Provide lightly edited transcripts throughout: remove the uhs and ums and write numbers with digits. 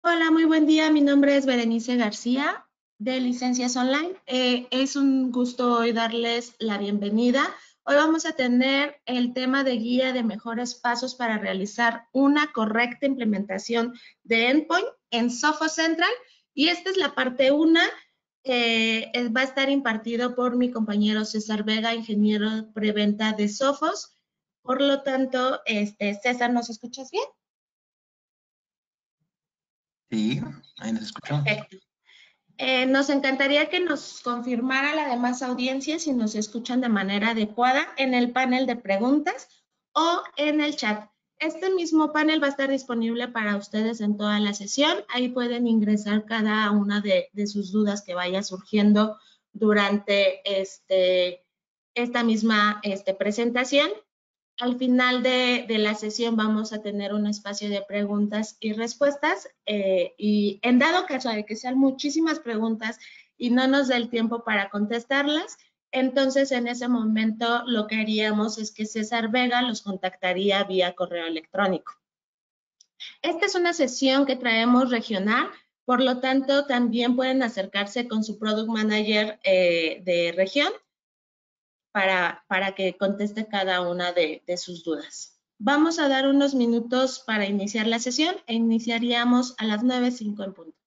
Hola, muy buen día. Mi nombre es Berenice García, de Licencias Online. Es un gusto hoy darles la bienvenida. Hoy vamos a tener el tema de guía de mejores pasos para realizar una correcta implementación de Endpoint en Sophos Central. Y esta es la parte 1. Va a estar impartido por mi compañero César Vega, ingeniero preventa de Sophos. Por lo tanto, César, ¿nos escuchas bien? Sí, ahí nos escuchamos. Perfecto. Nos encantaría que nos confirmara la demás audiencia si nos escuchan de manera adecuada en el panel de preguntas o en el chat. Este mismo panel va a estar disponible para ustedes en toda la sesión. Ahí pueden ingresar cada una de sus dudas que vaya surgiendo durante esta misma presentación. Al final de la sesión vamos a tener un espacio de preguntas y respuestas y en dado caso de que sean muchísimas preguntas y no nos dé el tiempo para contestarlas, entonces en ese momento lo que haríamos es que César Vega los contactaría vía correo electrónico. Esta es una sesión que traemos regional, por lo tanto también pueden acercarse con su Product Manager de región para que conteste cada una de sus dudas. Vamos a dar unos minutos para iniciar la sesión e iniciaríamos a las 9:05 en punto.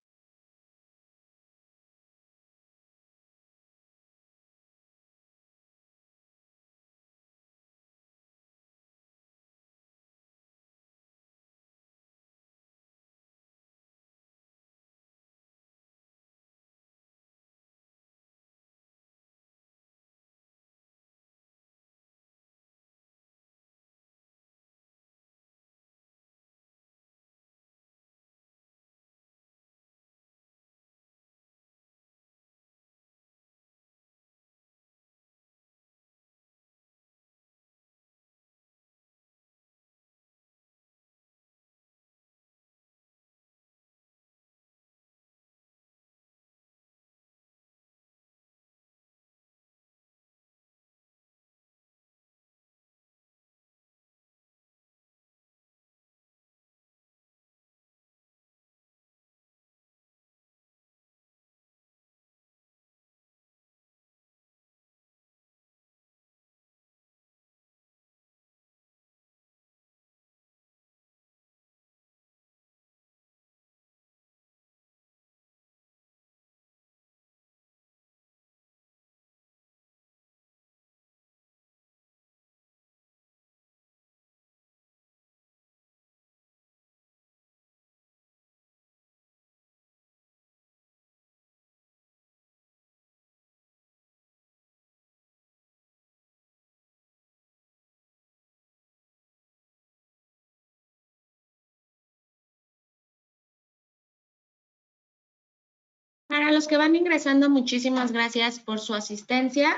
Para los que van ingresando, muchísimas gracias por su asistencia.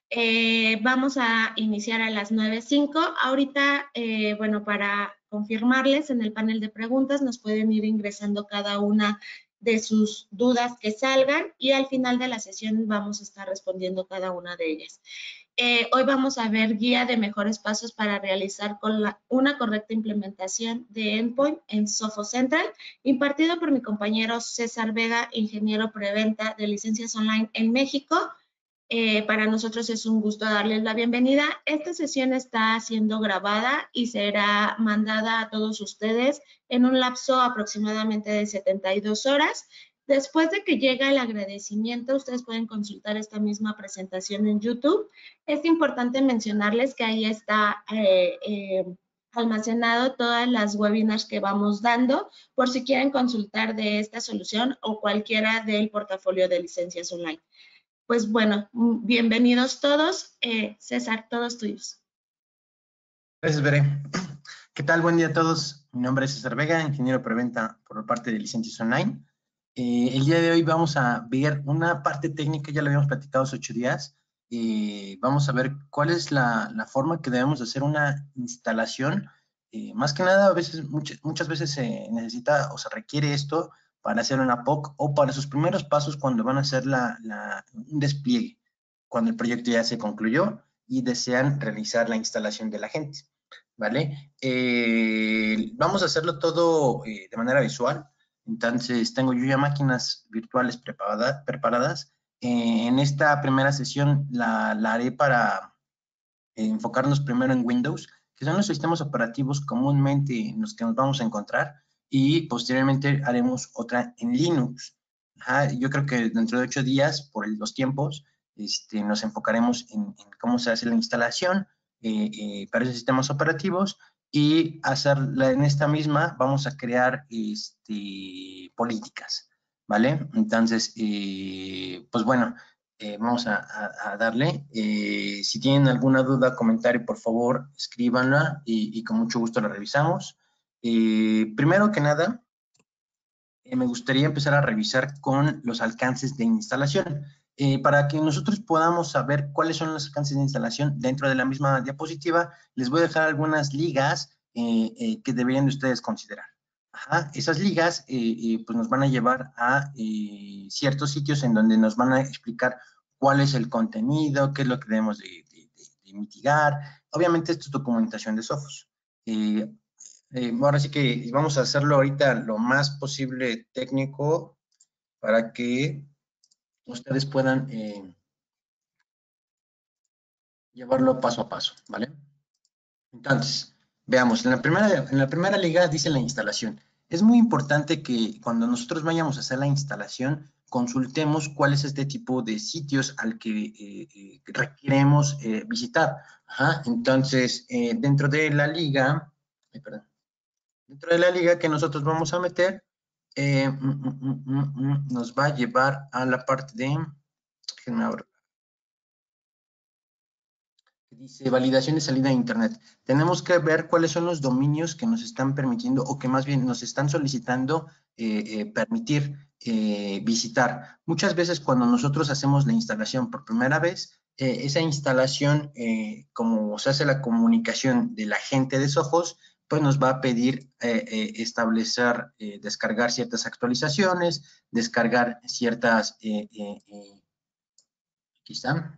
Vamos a iniciar a las 9:05. Ahorita, bueno, para confirmarles, en el panel de preguntas nos pueden ir ingresando cada una de sus dudas que salgan y al final de la sesión vamos a estar respondiendo cada una de ellas. Hoy vamos a ver guía de mejores pasos para realizar una correcta implementación de Endpoint en Sophos Central, impartido por mi compañero César Vega, ingeniero preventa de Licencias Online en México. Para nosotros es un gusto darles la bienvenida. Esta sesión está siendo grabada y será mandada a todos ustedes en un lapso aproximadamente de 72 horas. Después de que llega el agradecimiento, ustedes pueden consultar esta misma presentación en YouTube. Es importante mencionarles que ahí está almacenado todas las webinars que vamos dando por si quieren consultar de esta solución o cualquiera del portafolio de licencias online. Pues bueno, bienvenidos todos. César, todos tuyos. Gracias, Bere. ¿Qué tal? Buen día a todos. Mi nombre es César Vega, ingeniero preventa por parte de Licencias Online. El día de hoy vamos a ver una parte técnica, ya lo habíamos platicado hace 8 días. Vamos a ver cuál es la forma que debemos hacer una instalación. Más que nada, a veces, muchas veces se necesita o se requiere esto para hacer una POC o para sus primeros pasos cuando van a hacer un despliegue, cuando el proyecto ya se concluyó y desean realizar la instalación de la gente, ¿vale? Vamos a hacerlo todo de manera visual. Entonces, tengo yo ya máquinas virtuales preparadas. En esta primera sesión la haré para enfocarnos primero en Windows, que son los sistemas operativos comúnmente en los que nos vamos a encontrar, y posteriormente haremos otra en Linux. Yo creo que dentro de 8 días, por los tiempos, nos enfocaremos en cómo se hace la instalación para esos sistemas operativos, y hacerla en esta misma vamos a crear políticas, ¿vale? Entonces, pues bueno, vamos a darle. Si tienen alguna duda, comentario, por favor, escríbanla y con mucho gusto la revisamos. Primero que nada, me gustaría empezar a revisar con los alcances de instalación. Para que nosotros podamos saber cuáles son los alcances de instalación dentro de la misma diapositiva, les voy a dejar algunas ligas que deberían de ustedes considerar. Esas ligas pues nos van a llevar a ciertos sitios en donde nos van a explicar cuál es el contenido, qué es lo que debemos de mitigar. Obviamente esto es documentación de Sophos. Ahora sí que vamos a hacerlo ahorita lo más posible técnico para que ustedes puedan llevarlo paso a paso, ¿vale? Entonces, veamos, en la primera liga dice la instalación. Es muy importante que cuando nosotros vayamos a hacer la instalación, consultemos cuál es este tipo de sitios al que requeremos visitar. Entonces, dentro de la liga, que nosotros vamos a meter, nos va a llevar a la parte de, dice validación de salida a internet. Tenemos que ver cuáles son los dominios que nos están permitiendo, o que más bien nos están solicitando permitir visitar. Muchas veces cuando nosotros hacemos la instalación por primera vez, esa instalación, como se hace la comunicación de la gente de Sophos, pues nos va a pedir establecer, descargar ciertas actualizaciones, descargar ciertas, aquí están,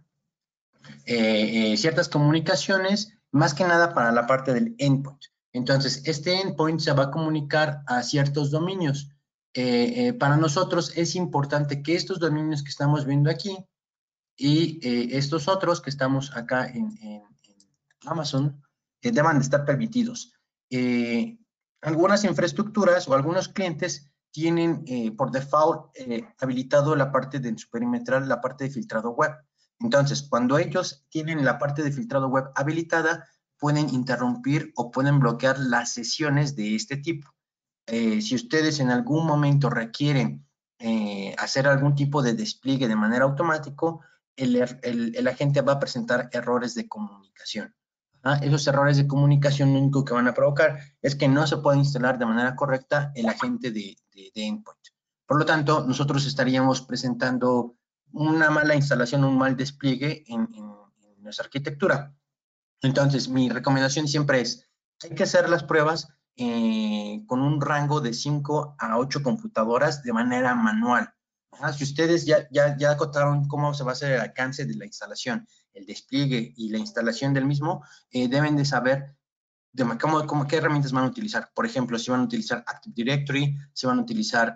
ciertas comunicaciones, más que nada para la parte del endpoint. Entonces, este endpoint se va a comunicar a ciertos dominios. Para nosotros es importante que estos dominios que estamos viendo aquí y estos otros que estamos acá en Amazon deban de estar permitidos. Algunas infraestructuras o algunos clientes tienen por default habilitado la parte de su perimetral, la parte de filtrado web. Entonces, cuando ellos tienen la parte de filtrado web habilitada, pueden interrumpir o pueden bloquear las sesiones de este tipo. Si ustedes en algún momento requieren hacer algún tipo de despliegue de manera automática, el agente va a presentar errores de comunicación. Esos errores de comunicación lo único que van a provocar es que no se puede instalar de manera correcta el agente de endpoint. Por lo tanto, nosotros estaríamos presentando una mala instalación, un mal despliegue en nuestra arquitectura. Entonces, mi recomendación siempre es, hay que hacer las pruebas con un rango de 5 a 8 computadoras de manera manual. Si ustedes ya acotaron cómo se va a hacer el alcance de la instalación, el despliegue y la instalación del mismo, deben de saber qué herramientas van a utilizar. Por ejemplo, si van a utilizar Active Directory, si van a utilizar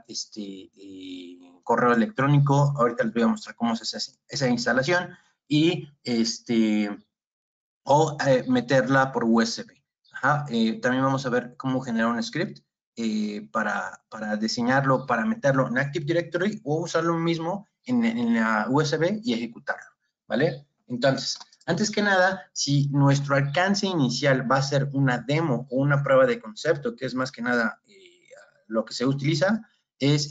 correo electrónico. Ahorita les voy a mostrar cómo se hace esa instalación, y o meterla por USB. También vamos a ver cómo generar un script para diseñarlo, para meterlo en Active Directory, o usarlo mismo en la USB y ejecutarlo, ¿vale? Entonces, antes que nada, si nuestro alcance inicial va a ser una demo o una prueba de concepto, que es más que nada lo que se utiliza, es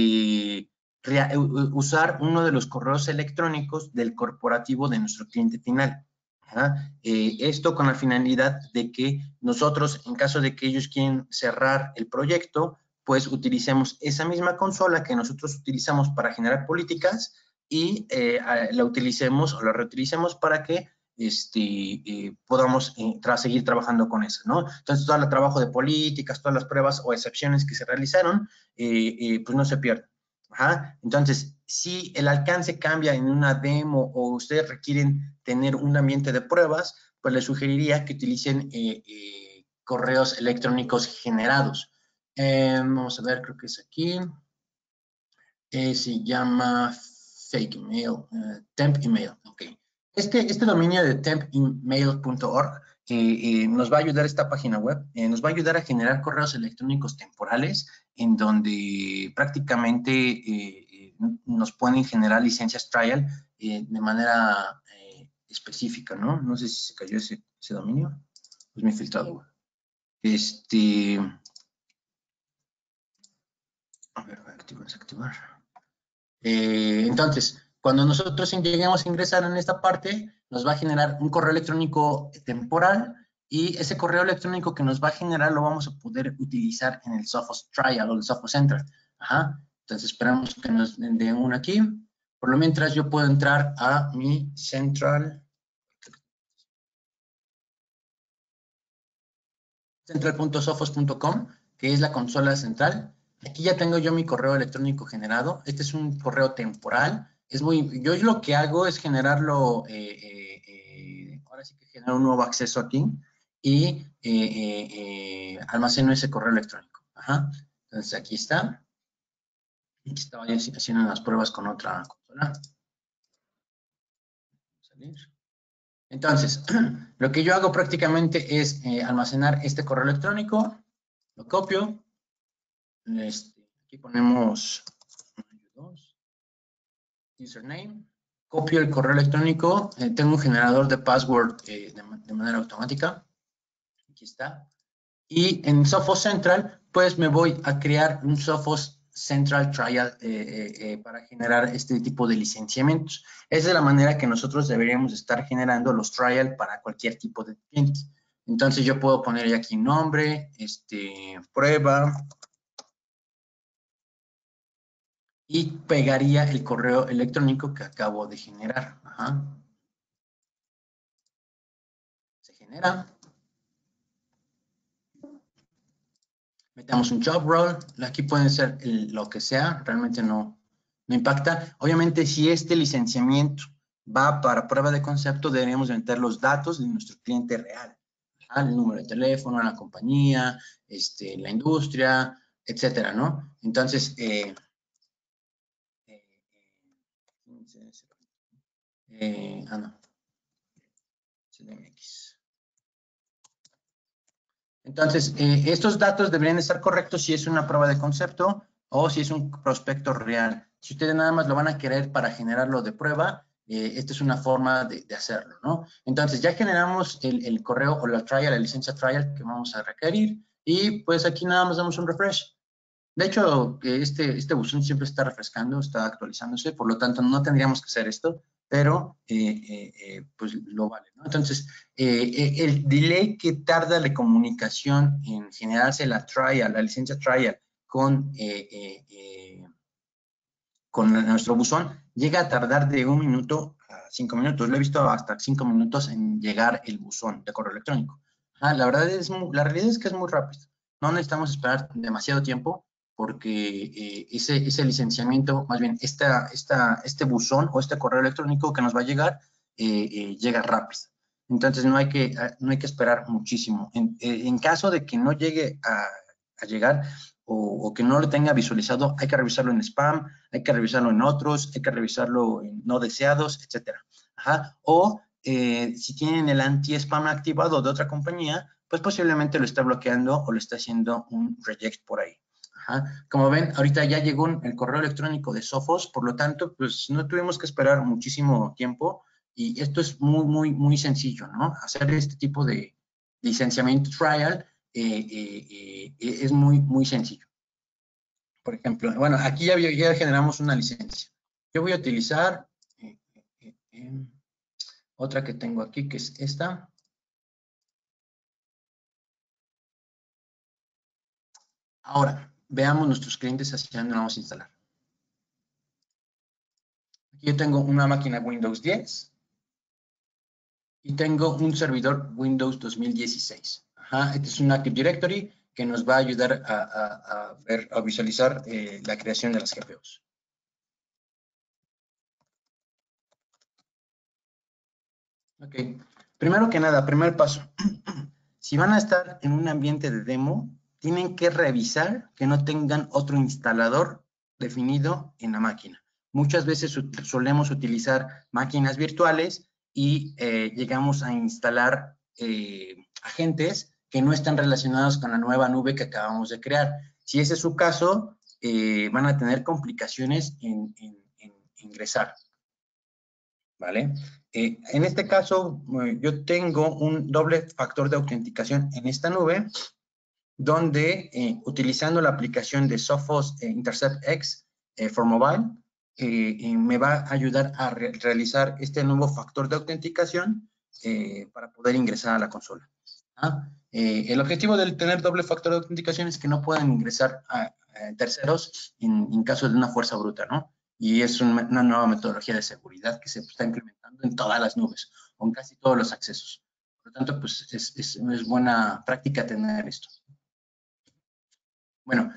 usar uno de los correos electrónicos del corporativo de nuestro cliente final. Esto con la finalidad de que nosotros, en caso de que ellos quieren cerrar el proyecto, pues utilicemos esa misma consola que nosotros utilizamos para generar políticas, y la utilicemos o la reutilicemos para que podamos seguir trabajando con eso, ¿no? Entonces, todo el trabajo de políticas, todas las pruebas o excepciones que se realizaron, pues no se pierden. Entonces, si el alcance cambia en una demo o ustedes requieren tener un ambiente de pruebas, pues les sugeriría que utilicen correos electrónicos generados. Vamos a ver, creo que es aquí. Se llama fake email, temp email. Ok. Este dominio de tempemail.org nos va a ayudar, esta página web, nos va a ayudar a generar correos electrónicos temporales en donde prácticamente nos pueden generar licencias trial de manera específica, ¿no? No sé si se cayó ese dominio. Es mi filtrado. A ver, voy a activar, desactivar. Entonces, cuando nosotros lleguemos a ingresar en esta parte, nos va a generar un correo electrónico temporal y ese correo electrónico que nos va a generar lo vamos a poder utilizar en el Sophos Trial o el Sophos Central. Ajá. Entonces, esperamos que nos den uno aquí. Por lo mientras, yo puedo entrar a mi Central. Central.sophos.com, que es la consola central. Aquí ya tengo yo mi correo electrónico generado. Este es un correo temporal. Yo lo que hago es generarlo, ahora sí que genero un nuevo acceso aquí y almaceno ese correo electrónico. Ajá. Entonces aquí está. Aquí estaba haciendo las pruebas con otra consola. Salir. Entonces, lo que yo hago prácticamente es almacenar este correo electrónico, lo copio, aquí ponemos username, copio el correo electrónico, tengo un generador de password de manera automática, aquí está, y en Sophos Central, pues me voy a crear un Sophos Central Trial para generar este tipo de licenciamientos. Esa es la manera que nosotros deberíamos estar generando los trial para cualquier tipo de cliente. Entonces yo puedo poner aquí nombre, prueba, y pegaría el correo electrónico que acabo de generar. Ajá. Se genera. Metamos un job role. Aquí pueden ser lo que sea. Realmente no impacta. Obviamente, si este licenciamiento va para prueba de concepto, deberíamos meter los datos de nuestro cliente real. Ajá, el número de teléfono, la compañía, la industria, etcétera, ¿no? Entonces, no. CDMX. Entonces, estos datos deberían estar correctos si es una prueba de concepto o si es un prospecto real. Si ustedes nada más lo van a querer para generarlo de prueba, esta es una forma de hacerlo, ¿no? Entonces, ya generamos el correo o la trial, la licencia trial que vamos a requerir y pues aquí nada más damos un refresh. De hecho, este buzón siempre está refrescando, está actualizándose, por lo tanto no tendríamos que hacer esto, pero pues lo vale, ¿no? Entonces, el delay que tarda la comunicación en generarse la trial, la licencia trial con nuestro buzón, llega a tardar de 1 minuto a 5 minutos. Lo he visto hasta 5 minutos en llegar el buzón de correo electrónico. La realidad es que es muy rápido. No necesitamos esperar demasiado tiempo porque ese licenciamiento, más bien este buzón o este correo electrónico que nos va a llegar, llega rápido. Entonces no hay que esperar muchísimo. En caso de que no llegue a llegar o que no lo tenga visualizado, hay que revisarlo en spam, hay que revisarlo en otros, hay que revisarlo en no deseados, etcétera. Ajá. O si tienen el anti-spam activado de otra compañía, pues posiblemente lo está bloqueando o lo está haciendo un reject por ahí. Ajá. Como ven, ahorita ya llegó el correo electrónico de Sophos, por lo tanto, pues no tuvimos que esperar muchísimo tiempo y esto es muy sencillo, ¿no? Hacer este tipo de licenciamiento trial es muy sencillo. Por ejemplo, bueno, aquí ya generamos una licencia. Yo voy a utilizar otra que tengo aquí, que es esta. Ahora, veamos nuestros clientes hacia dónde vamos a instalar. Aquí yo tengo una máquina Windows 10 y tengo un servidor Windows 2016. Ajá, este es un Active Directory que nos va a ayudar a visualizar la creación de las GPUs. Ok, primero que nada, primer paso. Si van a estar en un ambiente de demo, tienen que revisar que no tengan otro instalador definido en la máquina. Muchas veces solemos utilizar máquinas virtuales y llegamos a instalar agentes que no están relacionados con la nueva nube que acabamos de crear. Si ese es su caso, van a tener complicaciones en ingresar. ¿Vale? En este caso, yo tengo un doble factor de autenticación en esta nube, donde utilizando la aplicación de Sophos Intercept X for Mobile, me va a ayudar a realizar este nuevo factor de autenticación para poder ingresar a la consola. El objetivo de tener doble factor de autenticación es que no puedan ingresar a terceros en caso de una fuerza bruta, ¿no? Y es una nueva metodología de seguridad que se está implementando en todas las nubes, o en casi todos los accesos. Por lo tanto, pues es buena práctica tener esto. Bueno,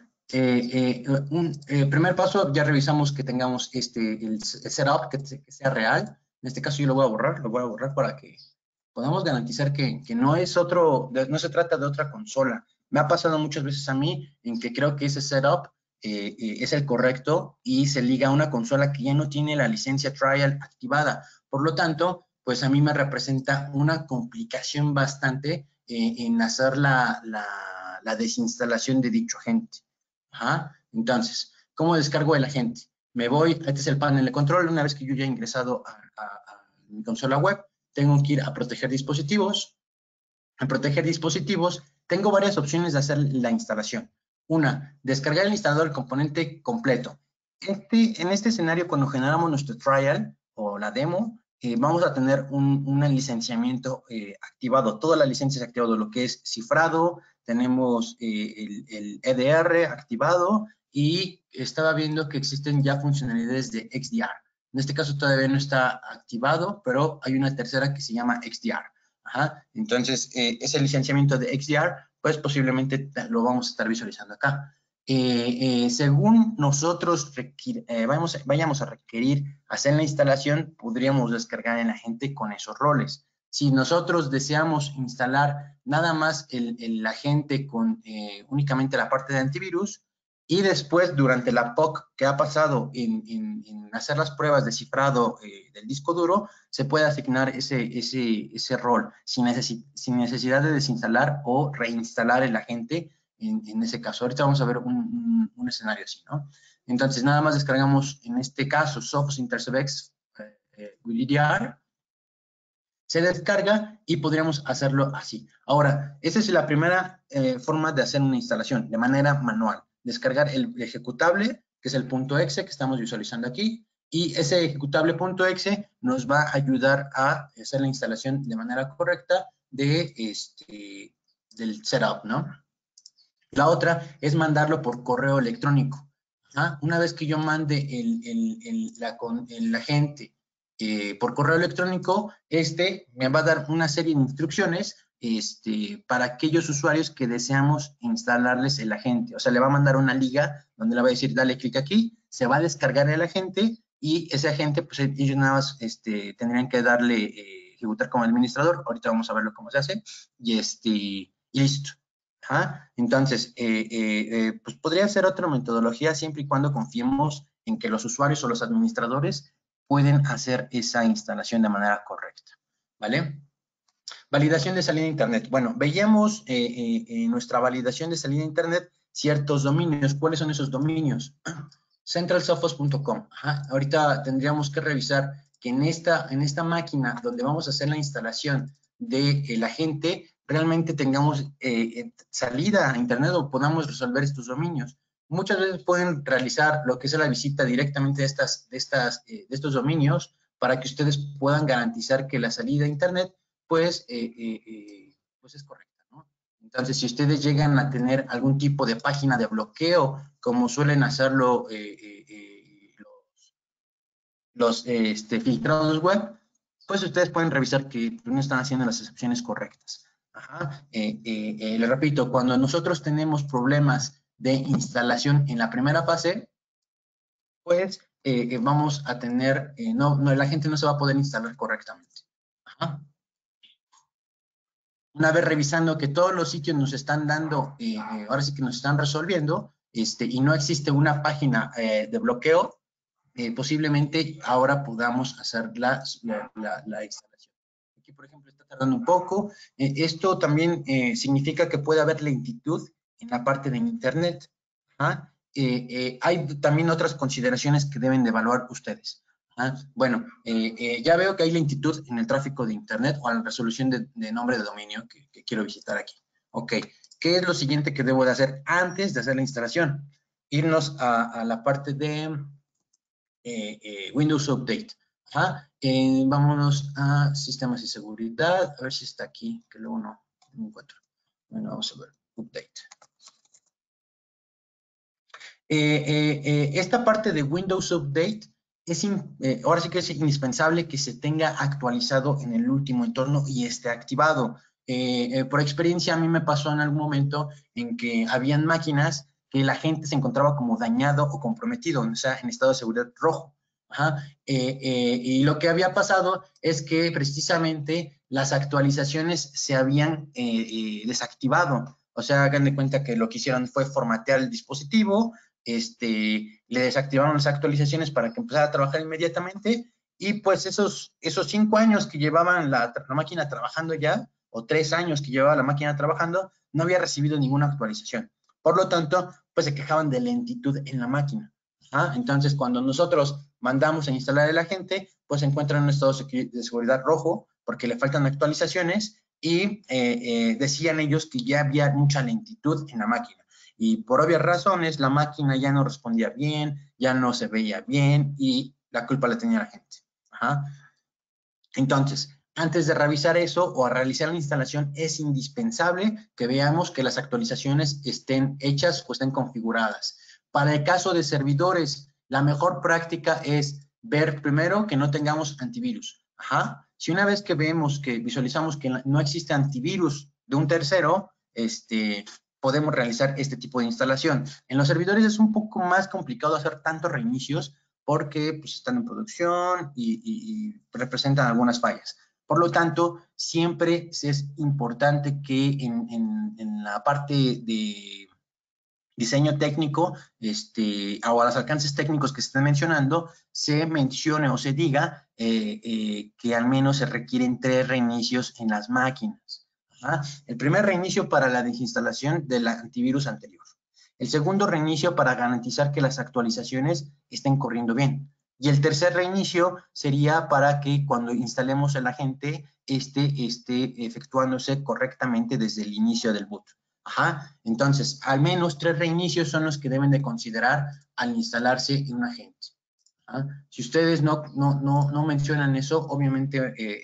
primer paso, ya revisamos que tengamos el setup que sea real. En este caso yo lo voy a borrar para que podamos garantizar que no es no se trata de otra consola. Me ha pasado muchas veces a mí en que creo que ese setup es el correcto y se liga a una consola que ya no tiene la licencia trial activada. Por lo tanto, pues a mí me representa una complicación bastante en hacer la desinstalación de dicho agente. Entonces, ¿cómo descargo el agente? Me voy, este es el panel de control. Una vez que yo ya he ingresado a mi consola web, tengo que ir a proteger dispositivos. En proteger dispositivos, tengo varias opciones de hacer la instalación. Una, descargar el instalador del componente completo. En este escenario, cuando generamos nuestro trial o la demo, vamos a tener un licenciamiento activado. Todas las licencias activadas, lo que es cifrado, tenemos el EDR activado y estaba viendo que existen ya funcionalidades de XDR. En este caso todavía no está activado, pero hay una tercera que se llama XDR. Entonces, ese licenciamiento de XDR, pues posiblemente lo vamos a estar visualizando acá. Según nosotros vayamos a requerir hacer la instalación, podríamos descargar el agente con esos roles. Si nosotros deseamos instalar nada más el agente con únicamente la parte de antivirus, y después, durante la POC que ha pasado en hacer las pruebas de cifrado del disco duro, se puede asignar ese rol sin necesidad de desinstalar o reinstalar el agente en ese caso. Ahorita vamos a ver un escenario así, ¿no? Entonces, nada más descargamos, en este caso, Sophos Intercept X with EDR. Se descarga y podríamos hacerlo así. Ahora, esta es la primera forma de hacer una instalación de manera manual. Descargar el ejecutable, que es el .exe que estamos visualizando aquí, y ese ejecutable .exe nos va a ayudar a hacer la instalación de manera correcta del setup, ¿no? La otra es mandarlo por correo electrónico. Una vez que yo mande el agente por correo electrónico, me va a dar una serie de instrucciones para aquellos usuarios que deseamos instalarles el agente. O sea, le va a mandar una liga donde le va a decir, dale clic aquí, se va a descargar el agente y ese agente, pues ellos nada más tendrían que darle, ejecutar como administrador. Ahorita vamos a verlo cómo se hace. Y listo. Entonces, pues podría ser otra metodología siempre y cuando confiemos en que los usuarios o los administradores pueden hacer esa instalación de manera correcta, ¿vale? Validación de salida a Internet. Bueno, veíamos en nuestra validación de salida a Internet ciertos dominios. ¿Cuáles son esos dominios? Centralsophos.com. Ahorita tendríamos que revisar que en esta máquina donde vamos a hacer la instalación del agente, realmente tengamos salida a Internet o podamos resolver estos dominios. Muchas veces pueden realizar lo que es la visita directamente de estos dominios para que ustedes puedan garantizar que la salida a Internet pues es correcta, ¿no? Entonces, si ustedes llegan a tener algún tipo de página de bloqueo, como suelen hacerlo los filtrados web, pues ustedes pueden revisar que no están haciendo las excepciones correctas. Les repito, cuando nosotros tenemos problemas de instalación en la primera fase, pues vamos a tener, la gente no se va a poder instalar correctamente. Una vez revisando que todos los sitios nos están dando, ahora sí que nos están resolviendo, y no existe una página de bloqueo, posiblemente ahora podamos hacer la instalación. Aquí, por ejemplo, está tardando un poco. Esto también significa que puede haber lentitud en la parte de Internet. ¿Ah? Hay también otras consideraciones que deben de evaluar ustedes. ¿Ah? Bueno, ya veo que hay lentitud en el tráfico de Internet o en la resolución de nombre de dominio que quiero visitar aquí. Ok, ¿qué es lo siguiente que debo de hacer antes de hacer la instalación? Irnos a la parte de Windows Update. Ajá. Vámonos a sistemas y seguridad, a ver si está aquí, que luego no encuentro. Bueno, vamos a ver, Update. Esta parte de Windows Update es ahora sí que es indispensable que se tenga actualizado en el último entorno y esté activado. Por experiencia, a mí me pasó en algún momento en que habían máquinas que la gente se encontraba como dañado o comprometido, o sea, en estado de seguridad rojo. Ajá. Y lo que había pasado es que precisamente las actualizaciones se habían desactivado. O sea, hagan de cuenta que lo que hicieron fue formatear el dispositivo, le desactivaron las actualizaciones para que empezara a trabajar inmediatamente y pues esos 5 años que llevaban la máquina trabajando ya, o 3 años que llevaba la máquina trabajando, no había recibido ninguna actualización. Por lo tanto, pues se quejaban de lentitud en la máquina. Entonces, cuando nosotros mandamos a instalar el agente, pues se encuentra en un estado de seguridad rojo porque le faltan actualizaciones y decían ellos que ya había mucha lentitud en la máquina. Y por obvias razones, la máquina ya no respondía bien, ya no se veía bien y la culpa la tenía la gente. Ajá. Entonces, antes de revisar eso o a realizar la instalación, es indispensable que veamos que las actualizaciones estén hechas o estén configuradas. Para el caso de servidores, la mejor práctica es ver primero que no tengamos antivirus. Ajá. Si una vez que vemos, que visualizamos que no existe antivirus de un tercero, podemos realizar este tipo de instalación. En los servidores es un poco más complicado hacer tantos reinicios porque pues, están en producción y representan algunas fallas. Por lo tanto, siempre es importante que en la parte de diseño técnico, o a los alcances técnicos que se están mencionando, se mencione o se diga que al menos se requieren 3 reinicios en las máquinas. ¿Ah? El primer reinicio para la desinstalación del antivirus anterior. El segundo reinicio para garantizar que las actualizaciones estén corriendo bien. Y el tercer reinicio sería para que cuando instalemos el agente esté efectuándose correctamente desde el inicio del boot. Ajá. Entonces, al menos 3 reinicios son los que deben de considerar al instalarse en un agente. ¿Ah? Si ustedes no mencionan eso, obviamente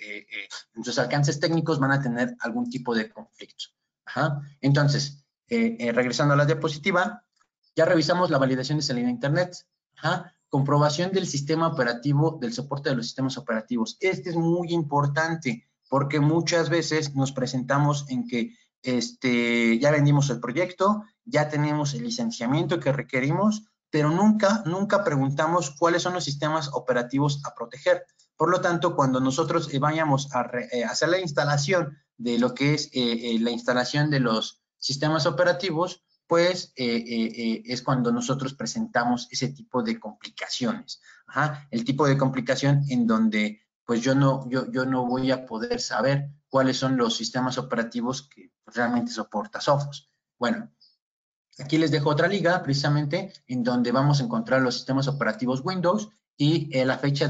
en sus alcances técnicos van a tener algún tipo de conflicto. Ajá. Entonces, regresando a la diapositiva, ya revisamos la validación de salida a Internet. Ajá. Comprobación del sistema operativo, del soporte de los sistemas operativos. Este es muy importante porque muchas veces nos presentamos en que ya vendimos el proyecto, ya tenemos el licenciamiento que requerimos, pero nunca preguntamos cuáles son los sistemas operativos a proteger. Por lo tanto, cuando nosotros vayamos a hacer la instalación de lo que es la instalación de los sistemas operativos, pues es cuando nosotros presentamos ese tipo de complicaciones. Ajá. El tipo de complicación en donde pues yo no voy a poder saber cuáles son los sistemas operativos que realmente soporta Sophos. Bueno, aquí les dejo otra liga, precisamente, en donde vamos a encontrar los sistemas operativos Windows y la fecha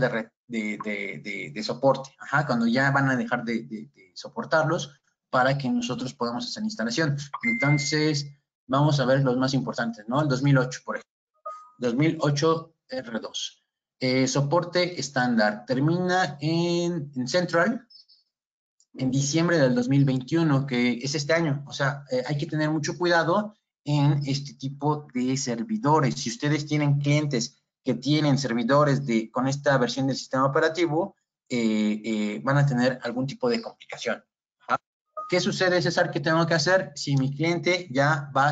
de soporte. Ajá, cuando ya van a dejar de soportarlos para que nosotros podamos hacer la instalación. Entonces, vamos a ver los más importantes, ¿no? El 2008, por ejemplo. 2008 R2. Soporte estándar. Termina en Central en diciembre del 2021, que es este año. O sea, hay que tener mucho cuidado en este tipo de servidores. Si ustedes tienen clientes que tienen servidores con esta versión del sistema operativo, van a tener algún tipo de complicación. ¿Qué sucede, César? ¿Qué tengo que hacer si mi cliente ya va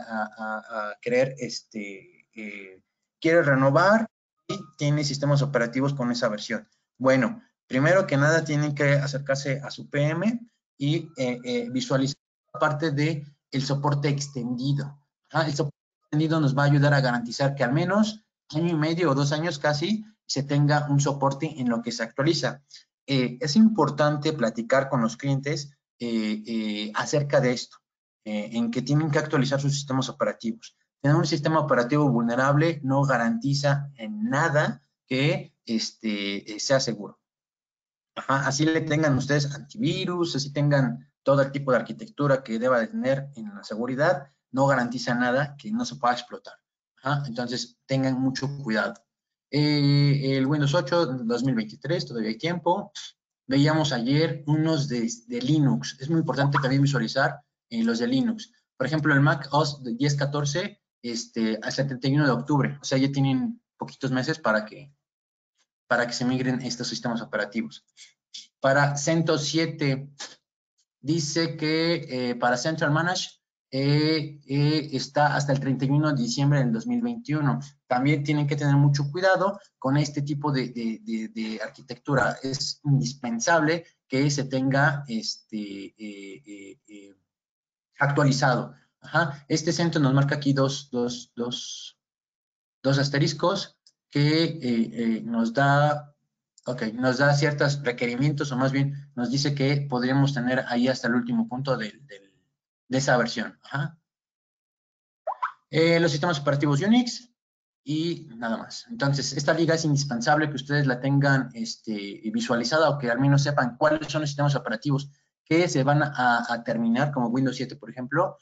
a querer, quiere renovar y tiene sistemas operativos con esa versión? Bueno, primero que nada tienen que acercarse a su PM y visualizar parte de el soporte extendido. El soporte extendido nos va a ayudar a garantizar que al menos año y medio o 2 años casi se tenga un soporte en lo que se actualiza. Es importante platicar con los clientes acerca de esto, en que tienen que actualizar sus sistemas operativos. Tener un sistema operativo vulnerable no garantiza en nada que sea seguro. Así le tengan ustedes antivirus, así tengan todo el tipo de arquitectura que deba de tener en la seguridad, no garantiza nada que no se pueda explotar. Entonces, tengan mucho cuidado. El Windows 8 2023, todavía hay tiempo. Veíamos ayer unos de Linux. Es muy importante también visualizar los de Linux. Por ejemplo, el Mac OS 10.14 hasta el 31 de octubre. O sea, ya tienen poquitos meses para que se migren estos sistemas operativos. Para CentOS 7, dice que para Central Manage está hasta el 31 de diciembre del 2021. También tienen que tener mucho cuidado con este tipo de arquitectura. Es indispensable que se tenga actualizado. Este centro nos marca aquí dos asteriscos que nos da ciertos requerimientos, o más bien nos dice que podríamos tener ahí hasta el último punto de esa versión. Los sistemas operativos Unix y nada más. Entonces, esta liga es indispensable que ustedes la tengan visualizada, o que al menos sepan cuáles son los sistemas operativos que se van a terminar, como Windows 7, por ejemplo,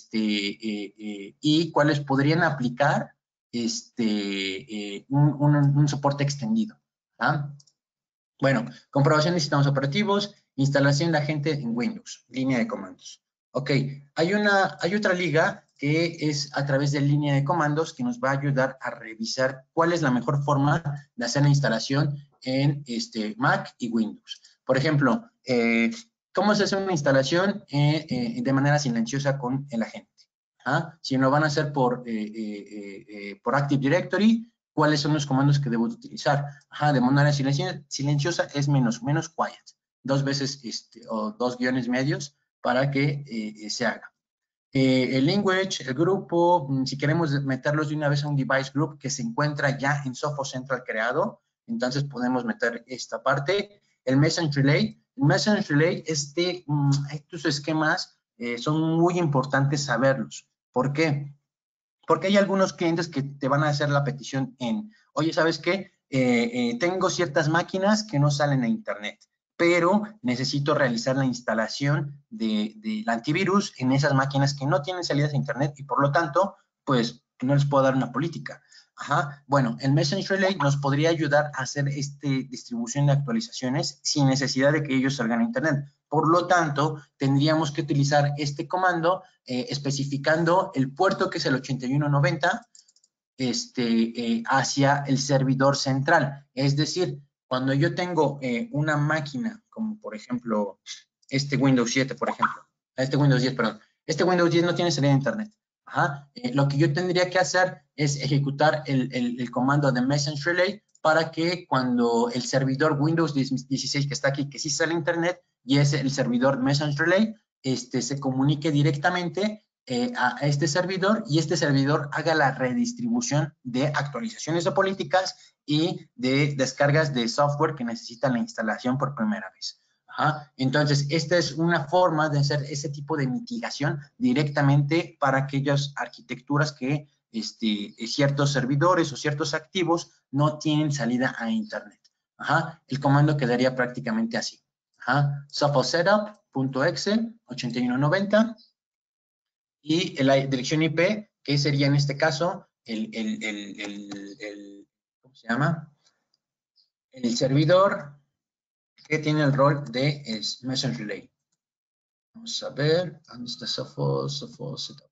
y cuáles podrían aplicar un soporte extendido. Bueno, comprobación de sistemas operativos, instalación de agente en Windows, línea de comandos. Ok, hay otra liga que es a través de línea de comandos, que nos va a ayudar a revisar cuál es la mejor forma de hacer la instalación en Mac y Windows. Por ejemplo, ¿cómo se hace una instalación de manera silenciosa con el agente? Si no van a hacer por Active Directory, ¿cuáles son los comandos que debo utilizar? De manera silenciosa es menos quiet, 2 veces o 2 guiones medios para que se haga. El language, el grupo, si queremos meterlos de una vez a un device group que se encuentra ya en Sophos Central creado, entonces podemos meter esta parte. El message relay. El message relay, estos esquemas son muy importantes saberlos. ¿Por qué? Porque hay algunos clientes que te van a hacer la petición oye, ¿sabes qué? Tengo ciertas máquinas que no salen a internet, pero necesito realizar la instalación del antivirus en esas máquinas que no tienen salidas a internet y por lo tanto, pues no les puedo dar una política. Bueno, el Message Relay nos podría ayudar a hacer distribución de actualizaciones sin necesidad de que ellos salgan a internet. Por lo tanto, tendríamos que utilizar este comando especificando el puerto, que es el 8190, hacia el servidor central. Es decir, cuando yo tengo una máquina, como por ejemplo Windows 7, por ejemplo, Windows 10, perdón, Windows 10 no tiene salida de internet. Lo que yo tendría que hacer es ejecutar el comando de Message Relay para que cuando el servidor Windows 16 que está aquí, que sí sale a internet, y es el servidor Message Relay, se comunique directamente a este servidor, y este servidor haga la redistribución de actualizaciones de políticas y de descargas de software que necesitan la instalación por primera vez. Entonces, esta es una forma de hacer ese tipo de mitigación directamente para aquellas arquitecturas que ciertos servidores o ciertos activos no tienen salida a internet. El comando quedaría prácticamente así. Sophos setup.exe 8190 y la dirección IP, que sería en este caso ¿cómo se llama? El servidor que tiene el rol de Message Relay. Vamos a ver, ¿dónde está Sophos Setup?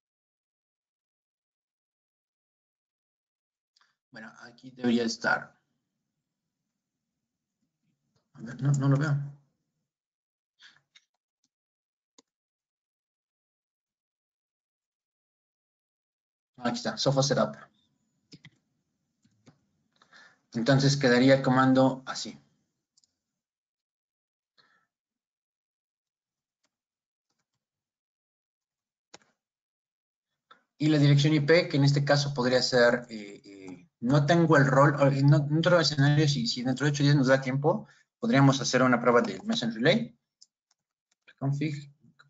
Bueno, aquí debería estar. A ver, no lo veo. Aquí está, Sophos Setup. Entonces quedaría el comando así. y la dirección IP, que en este caso podría ser, no tengo el rol, en otro escenario, si dentro de 8 días nos da tiempo, podríamos hacer una prueba del Message Relay. Config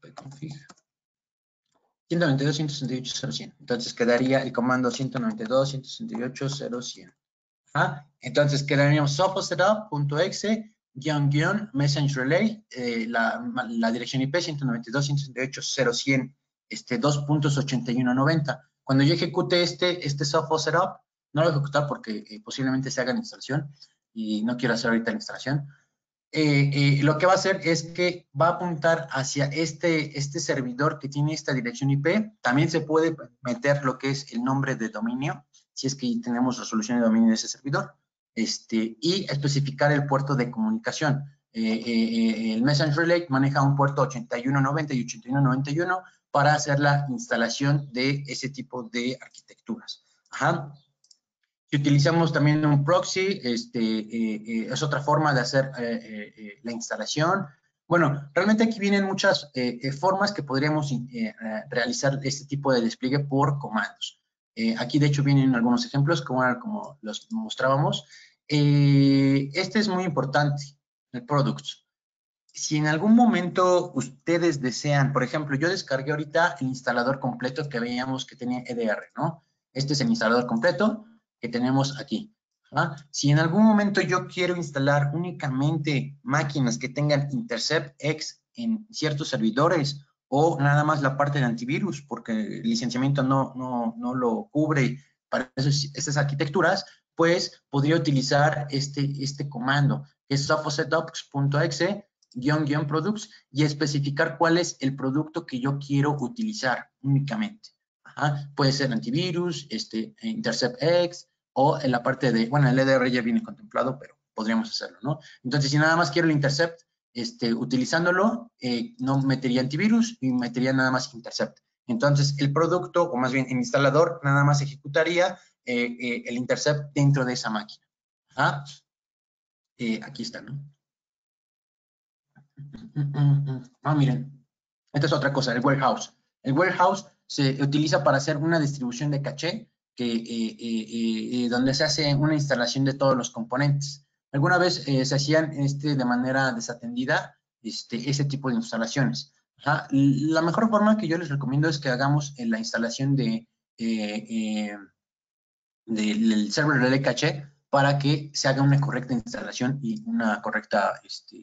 192.168.0.100. Entonces quedaría el comando 192.168.0.100. Entonces quedaríamos software-setup.exe -- relay, la dirección IP 192.168.0.100, 2.8190. Cuando yo ejecute este software setup, no lo voy a ejecutar porque posiblemente se haga la instalación y no quiero hacer ahorita la instalación. Lo que va a hacer es que va a apuntar hacia este servidor que tiene esta dirección IP. También se puede meter lo que es el nombre de dominio, si es que tenemos resolución de dominio de ese servidor, y especificar el puerto de comunicación. El Message Relay maneja un puerto 8190 y 8191 para hacer la instalación de ese tipo de arquitecturas. Si utilizamos también un proxy, es otra forma de hacer la instalación. Bueno, realmente aquí vienen muchas formas que podríamos realizar este tipo de despliegue por comandos. Aquí, de hecho, vienen algunos ejemplos, como los mostrábamos. Este es muy importante, el product. Si en algún momento ustedes desean, por ejemplo, yo descargué ahorita el instalador completo que veíamos que tenía EDR, ¿no? Este es el instalador completo que tenemos aquí. Si en algún momento yo quiero instalar únicamente máquinas que tengan Intercept X en ciertos servidores o nada más la parte de antivirus, porque el licenciamiento no lo cubre para estas arquitecturas, pues podría utilizar este comando, que es software-setup.exe -- products y especificar cuál es el producto que yo quiero utilizar únicamente. Puede ser antivirus, Intercept X, o en la parte de, bueno, el EDR ya viene contemplado, pero podríamos hacerlo, ¿no? Entonces, si nada más quiero el Intercept, utilizándolo, no metería antivirus y metería nada más Intercept. Entonces, el producto, o más bien el instalador, nada más ejecutaría el Intercept dentro de esa máquina. Aquí está, ¿no? Miren, esta es otra cosa, el warehouse. El warehouse se utiliza para hacer una distribución de caché donde se hace una instalación de todos los componentes. Alguna vez se hacían de manera desatendida ese tipo de instalaciones. La mejor forma que yo les recomiendo es que hagamos la instalación del server relay caché para que se haga una correcta instalación y una correcta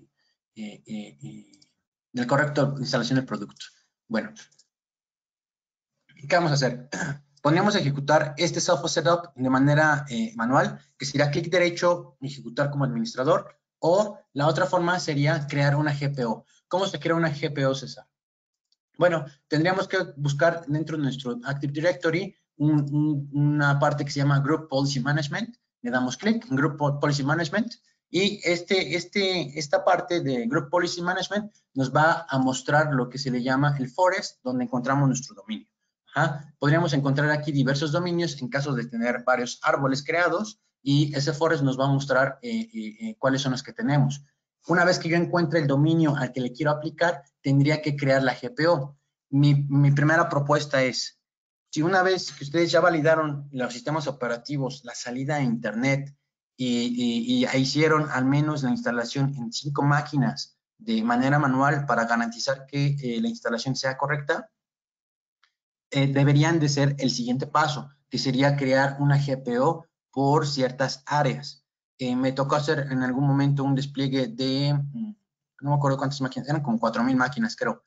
del correcto instalación del producto. Bueno, ¿qué vamos a hacer? Podríamos ejecutar este software setup de manera manual, que sería clic derecho, ejecutar como administrador, o la otra forma sería crear una GPO. ¿Cómo se crea una GPO, César? Bueno, tendríamos que buscar dentro de nuestro Active Directory una parte que se llama Group Policy Management. Le damos clic en Group Policy Management y esta parte de Group Policy Management nos va a mostrar lo que se le llama el forest, donde encontramos nuestro dominio. Podríamos encontrar aquí diversos dominios en caso de tener varios árboles creados y ese forest nos va a mostrar cuáles son los que tenemos. Una vez que yo encuentre el dominio al que le quiero aplicar, tendría que crear la GPO. Mi primera propuesta es, si una vez que ustedes ya validaron los sistemas operativos, la salida a internet y hicieron al menos la instalación en 5 máquinas de manera manual para garantizar que la instalación sea correcta, deberían de ser el siguiente paso, que sería crear una GPO por ciertas áreas. Me tocó hacer en algún momento un despliegue de, no me acuerdo cuántas máquinas, eran como 4,000 máquinas, creo,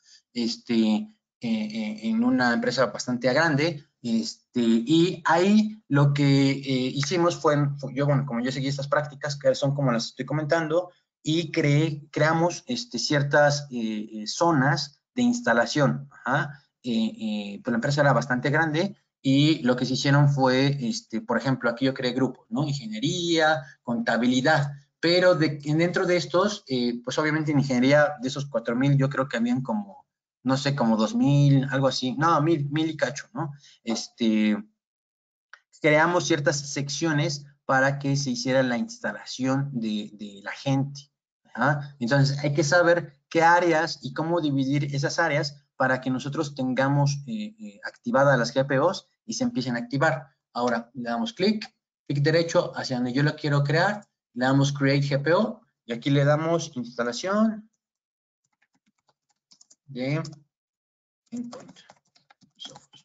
en una empresa bastante grande, y ahí lo que hicimos fue, bueno, como yo seguí estas prácticas, que son como las estoy comentando, y creamos ciertas zonas de instalación. Pues la empresa era bastante grande y lo que se hicieron fue, por ejemplo, aquí yo creé grupos, ¿no? Ingeniería, contabilidad, pero dentro de estos, pues obviamente en ingeniería, de esos 4,000, yo creo que habían como, no sé, como 2,000, algo así, no, 1,000 y cacho, ¿no? Creamos ciertas secciones para que se hiciera la instalación de la gente. Entonces, hay que saber qué áreas y cómo dividir esas áreas para que nosotros tengamos activadas las GPOs y se empiecen a activar. Ahora le damos clic derecho hacia donde yo lo quiero crear, le damos Create GPO y aquí le damos instalación de Endpoint Sophos.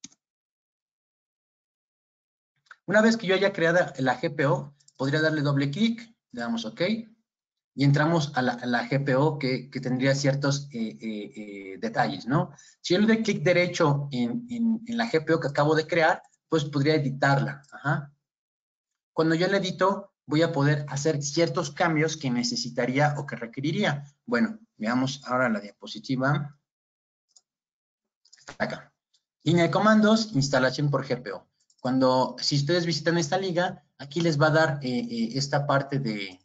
Una vez que yo haya creado la GPO, podría darle doble clic, le damos OK y entramos a la GPO que tendría ciertos detalles, ¿no? Si yo le doy clic derecho en la GPO que acabo de crear, pues podría editarla. Ajá. Cuando yo la edito, voy a poder hacer ciertos cambios que necesitaría o que requeriría. Bueno, veamos ahora la diapositiva. Acá. Línea de comandos, instalación por GPO. Si ustedes visitan esta liga, aquí les va a dar esta parte de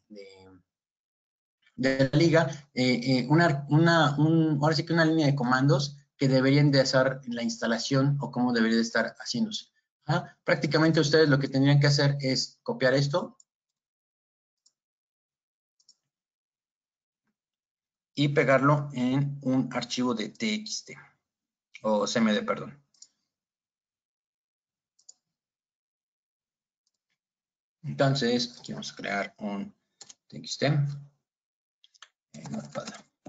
la liga, ahora sí que una línea de comandos que deberían de hacer la instalación o cómo debería de estar haciéndose. ¿Ah? Prácticamente ustedes lo que tendrían que hacer es copiar esto y pegarlo en un archivo de TXT o CMD, perdón. Entonces, aquí vamos a crear un TXT. Notepad.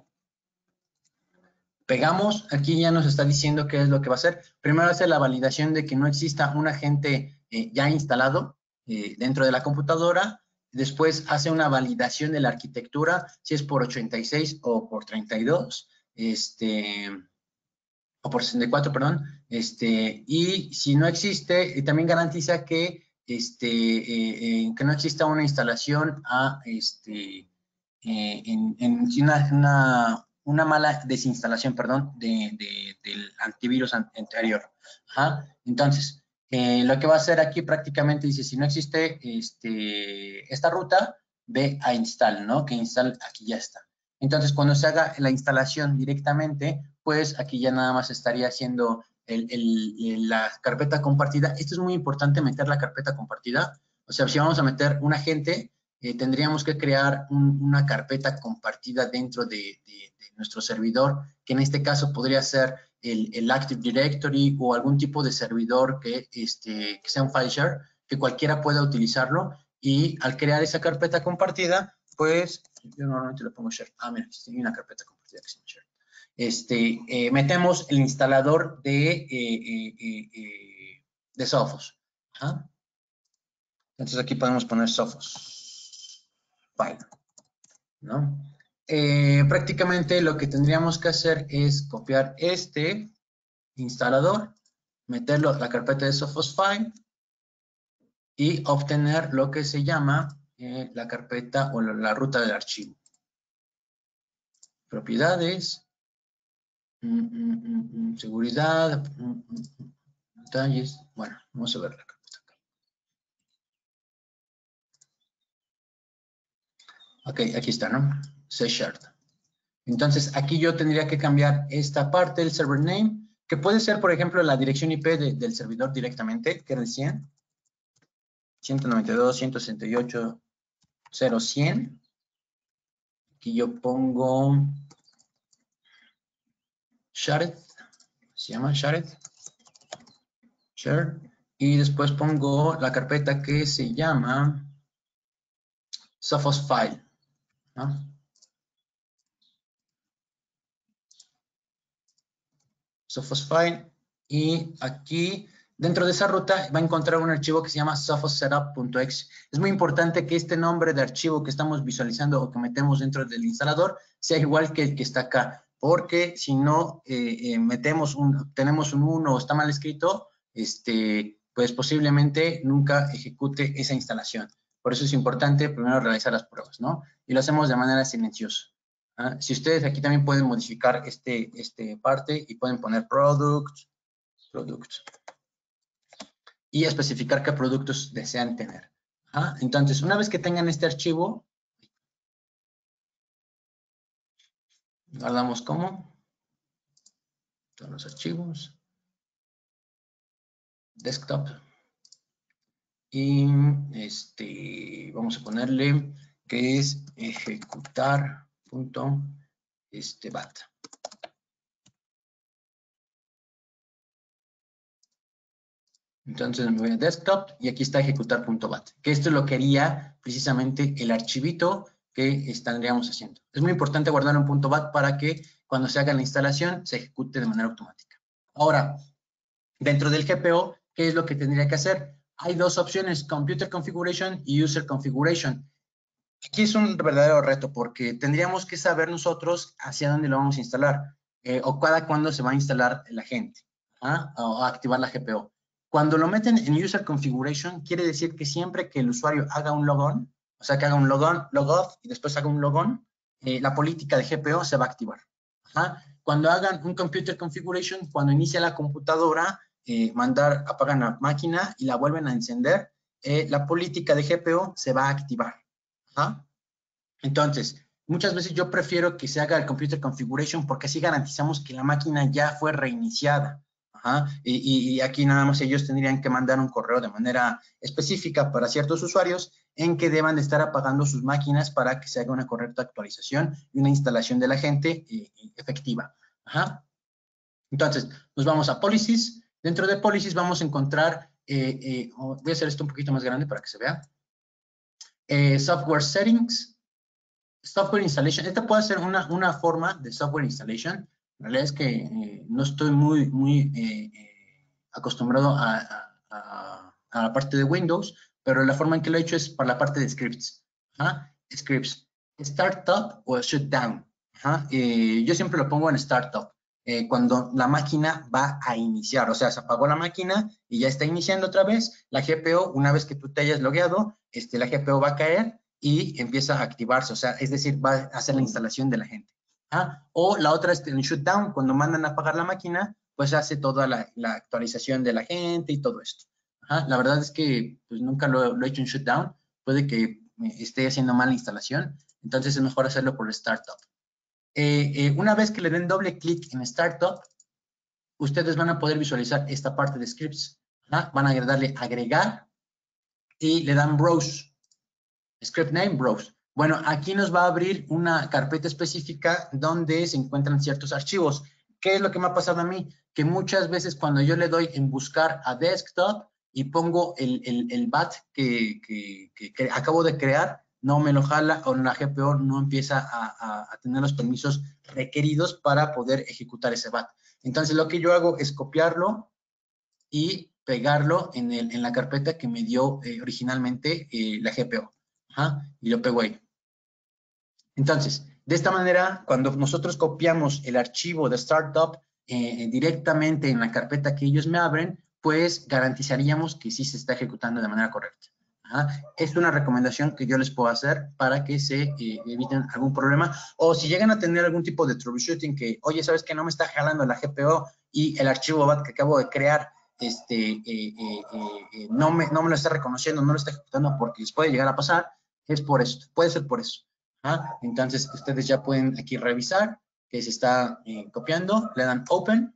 Pegamos, aquí ya nos está diciendo qué es lo que va a hacer. Primero hace la validación de que no exista un agente ya instalado dentro de la computadora. Después hace una validación de la arquitectura, si es por 86 o por 32, o por 64, perdón. Y si no existe, también garantiza que, que no exista una instalación una mala desinstalación, perdón, del antivirus anterior. Ajá. Entonces, lo que va a hacer aquí prácticamente dice, si no existe esta ruta, ve a install, ¿no? Que install aquí ya está. Entonces, cuando se haga la instalación directamente, pues aquí ya nada más estaría haciendo la carpeta compartida. Esto es muy importante, meter la carpeta compartida. O sea, si vamos a meter un agente, tendríamos que crear una carpeta compartida dentro de nuestro servidor, que en este caso podría ser el Active Directory o algún tipo de servidor que sea un file share, que cualquiera pueda utilizarlo. Y al crear esa carpeta compartida, pues yo normalmente le pongo share. Ah, mira, aquí tiene una carpeta compartida que se llama share. Metemos el instalador de Sophos. ¿Ah? Entonces aquí podemos poner Sophos file, ¿no? Prácticamente lo que tendríamos que hacer es copiar este instalador, meterlo en la carpeta de Sophos file y obtener lo que se llama la carpeta o la ruta del archivo. Propiedades, seguridad, detalles. Bueno, vamos a ver la carpeta acá. Ok, aquí está, ¿no? C#. Entonces, aquí yo tendría que cambiar esta parte del server name, que puede ser, por ejemplo, la dirección IP del servidor directamente, que era el 100. 192.168.0.100. Aquí yo pongo shared, se llama shared, share, y después pongo la carpeta que se llama Sophos file, ¿no? Sophos file, y aquí dentro de esa ruta va a encontrar un archivo que se llama sophossetup.exe. Es muy importante que este nombre de archivo que estamos visualizando o que metemos dentro del instalador sea igual que el que está acá, porque si no tenemos un 1 o está mal escrito, pues posiblemente nunca ejecute esa instalación. Por eso es importante primero realizar las pruebas, ¿no? Y lo hacemos de manera silenciosa. Si ustedes aquí también pueden modificar parte y pueden poner product y especificar qué productos desean tener. Entonces, una vez que tengan este archivo, guardamos como todos los archivos, desktop, y vamos a ponerle que es ejecutar.bat. Entonces me voy a desktop y aquí está ejecutar.bat, que esto lo quería precisamente el archivito que estaríamos haciendo. Es muy importante guardar un .bat para que cuando se haga la instalación se ejecute de manera automática. Ahora, dentro del GPO, ¿qué es lo que tendría que hacer? Hay dos opciones, Computer Configuration y User Configuration. Aquí es un verdadero reto porque tendríamos que saber nosotros hacia dónde lo vamos a instalar o cada cuándo se va a instalar la gente o activar la GPO. Cuando lo meten en User Configuration, quiere decir que siempre que el usuario haga un logon, o sea, que haga un logon, logout y después haga un logon, la política de GPO se va a activar. Cuando hagan un Computer Configuration, cuando inicia la computadora, apagan la máquina y la vuelven a encender, la política de GPO se va a activar. Entonces, muchas veces yo prefiero que se haga el Computer Configuration porque así garantizamos que la máquina ya fue reiniciada. Y aquí nada más ellos tendrían que mandar un correo de manera específica para ciertos usuarios en que deban de estar apagando sus máquinas para que se haga una correcta actualización y una instalación de la gente efectiva. Entonces, nos vamos a Policies. Dentro de Policies vamos a encontrar, voy a hacer esto un poquito más grande para que se vea. Software Settings, Software Installation. Esta puede ser una forma de Software Installation. La realidad es que no estoy muy acostumbrado a la parte de Windows, pero la forma en que lo he hecho es para la parte de scripts. Scripts. Startup o Shutdown. Yo siempre lo pongo en Startup. Cuando la máquina va a iniciar, o sea, se apagó la máquina y ya está iniciando otra vez, la GPO, una vez que tú te hayas logueado, la GPO va a caer y empieza a activarse, o sea, es decir, va a hacer la instalación de la gente. O la otra es en shutdown, cuando mandan a apagar la máquina, pues hace toda la actualización de la gente y todo esto. La verdad es que pues, nunca lo he hecho en shutdown, puede que esté haciendo mal la instalación, entonces es mejor hacerlo por startup. Una vez que le den doble clic en Startup, ustedes van a poder visualizar esta parte de scripts. Van a darle agregar y le dan browse. Script name, browse. Bueno, aquí nos va a abrir una carpeta específica donde se encuentran ciertos archivos. ¿Qué es lo que me ha pasado a mí? Que muchas veces cuando yo le doy en buscar a desktop y pongo el BAT que acabo de crear, no me lo jala o la GPO no empieza a tener los permisos requeridos para poder ejecutar ese BAT. Entonces, lo que yo hago es copiarlo y pegarlo en la carpeta que me dio originalmente la GPO. Y lo pego ahí. Entonces, de esta manera, cuando nosotros copiamos el archivo de Startup directamente en la carpeta que ellos me abren, pues garantizaríamos que sí se está ejecutando de manera correcta. Es una recomendación que yo les puedo hacer para que se eviten algún problema. O si llegan a tener algún tipo de troubleshooting que, oye, ¿sabes qué? No me está jalando la GPO y el archivo BAT que acabo de crear no me lo está reconociendo, no lo está ejecutando porque les puede llegar a pasar, es por eso, puede ser por eso. Entonces, ustedes ya pueden aquí revisar que se está copiando, le dan Open,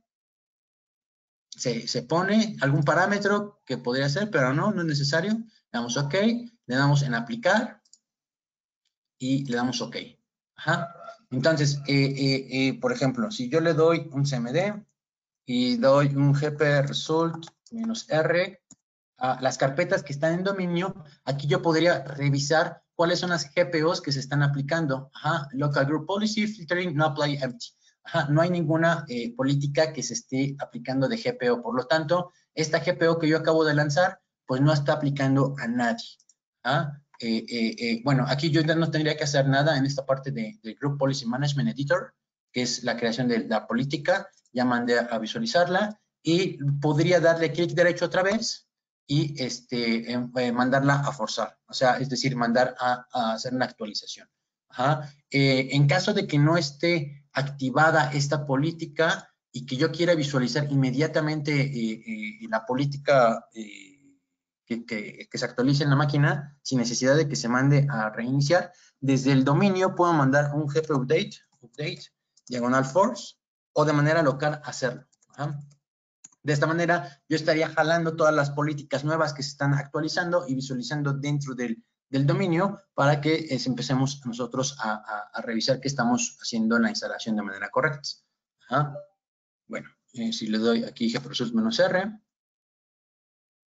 se pone algún parámetro que podría ser, pero no es necesario. Le damos OK, le damos en Aplicar y le damos OK. Entonces, por ejemplo, si yo le doy un CMD y doy un GP result -R, las carpetas que están en dominio, aquí yo podría revisar cuáles son las GPOs que se están aplicando. Local Group Policy, Filtering, No Apply Empty. No hay ninguna política que se esté aplicando de GPO. Por lo tanto, esta GPO que yo acabo de lanzar, pues no está aplicando a nadie. Bueno, aquí yo no tendría que hacer nada en esta parte de Group Policy Management Editor, que es la creación de la política. Ya mandé a visualizarla y podría darle clic derecho otra vez y mandarla a forzar, o sea, es decir, mandar a hacer una actualización. En caso de que no esté activada esta política y que yo quiera visualizar inmediatamente la política que se actualice en la máquina sin necesidad de que se mande a reiniciar, desde el dominio puedo mandar un GP update, diagonal force, o de manera local hacerlo. De esta manera, yo estaría jalando todas las políticas nuevas que se están actualizando y visualizando dentro del dominio para que empecemos nosotros a revisar que estamos haciendo la instalación de manera correcta. Bueno, si le doy aquí GPResult -R,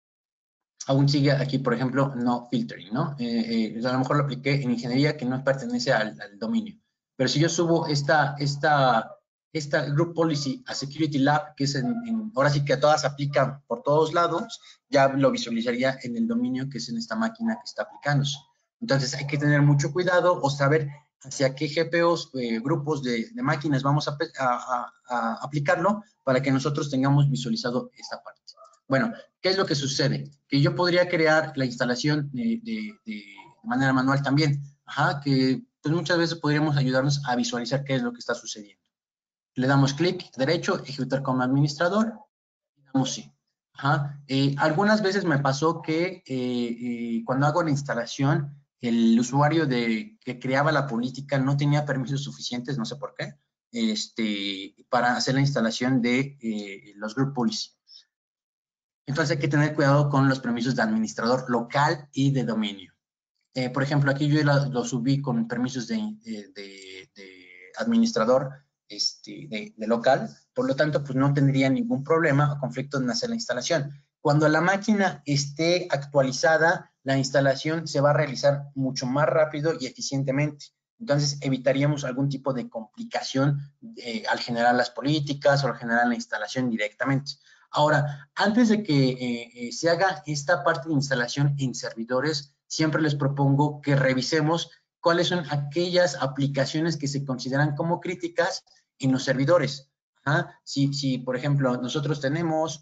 aún sigue aquí, por ejemplo, no filtering, ¿no? A lo mejor lo apliqué en ingeniería que no pertenece al dominio. Pero si yo subo esta Group Policy a Security Lab, que es ahora sí que a todas aplican por todos lados, ya lo visualizaría en el dominio que es en esta máquina que está aplicándose. Entonces hay que tener mucho cuidado o saber hacia qué GPOs, grupos de máquinas vamos a aplicarlo para que nosotros tengamos visualizado esta parte. Bueno, ¿qué es lo que sucede? Que yo podría crear la instalación de manera manual también, que pues muchas veces podríamos ayudarnos a visualizar qué es lo que está sucediendo. Le damos clic derecho, ejecutar como administrador, y damos sí. Algunas veces me pasó que cuando hago la instalación, el usuario que creaba la política no tenía permisos suficientes, no sé por qué, para hacer la instalación de los Group Policy. Entonces hay que tener cuidado con los permisos de administrador local y de dominio. Por ejemplo, aquí yo lo subí con permisos de administrador de local, por lo tanto, pues no tendría ningún problema o conflicto en hacer la instalación. Cuando la máquina esté actualizada, la instalación se va a realizar mucho más rápido y eficientemente. Entonces, evitaríamos algún tipo de complicación al generar las políticas o al generar la instalación directamente. Ahora, antes de que se haga esta parte de instalación en servidores, siempre les propongo que revisemos cuáles son aquellas aplicaciones que se consideran como críticas en los servidores. Si, por ejemplo, nosotros tenemos,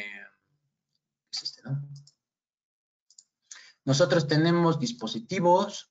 ¿no? Nosotros tenemos dispositivos,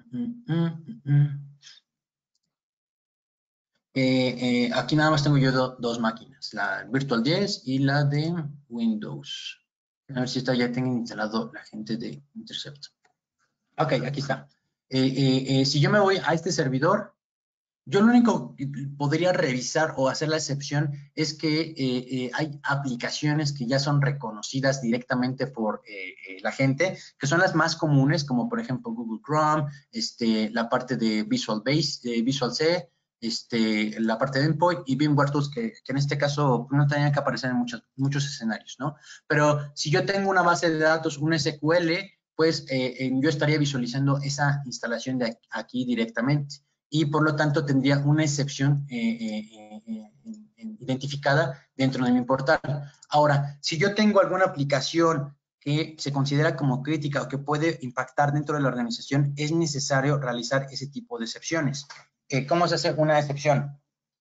aquí nada más tengo yo dos máquinas, la Virtual 10 y la de Windows. A ver si esta ya tengo instalado la gente de Intercept. Ok, aquí está. Si yo me voy a este servidor, yo lo único que podría revisar o hacer la excepción es que hay aplicaciones que ya son reconocidas directamente por la gente, que son las más comunes, como por ejemplo Google Chrome, la parte de Visual C, la parte de Endpoint y VMware Tools, que en este caso no tenían que aparecer en muchos escenarios, ¿no? Pero si yo tengo una base de datos, un SQL, pues yo estaría visualizando esa instalación de aquí directamente y por lo tanto tendría una excepción identificada dentro de mi portal. Ahora, si yo tengo alguna aplicación que se considera como crítica o que puede impactar dentro de la organización, es necesario realizar ese tipo de excepciones. ¿Cómo se hace una excepción?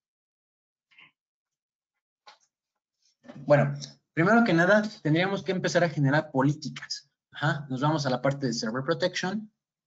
Bueno, primero que nada, tendríamos que empezar a generar políticas. Nos vamos a la parte de Server Protection,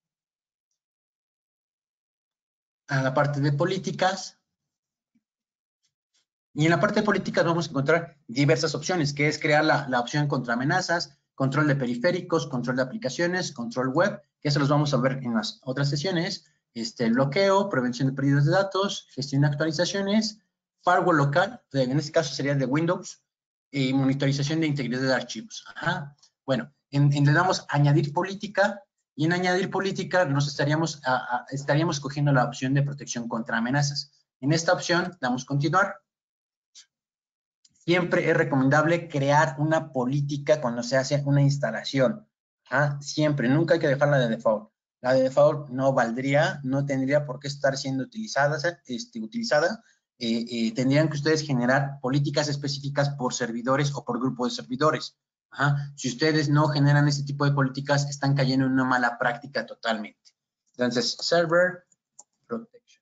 a la parte de políticas, y en la parte de políticas vamos a encontrar diversas opciones, que es crear la opción contra amenazas, control de periféricos, control de aplicaciones, control web, que eso los vamos a ver en las otras sesiones, bloqueo, prevención de pérdidas de datos, gestión de actualizaciones, firewall local, en este caso sería de Windows, y monitorización de integridad de archivos. Bueno, le damos añadir política, y en añadir política nos estaríamos escogiendo la opción de protección contra amenazas. En esta opción damos continuar. Siempre es recomendable crear una política cuando se hace una instalación. Siempre, nunca hay que dejarla de default. La de default no valdría, no tendría por qué estar siendo utilizada. Tendrían que ustedes generar políticas específicas por servidores o por grupo de servidores. Si ustedes no generan este tipo de políticas, están cayendo en una mala práctica totalmente. Entonces, Server Protection.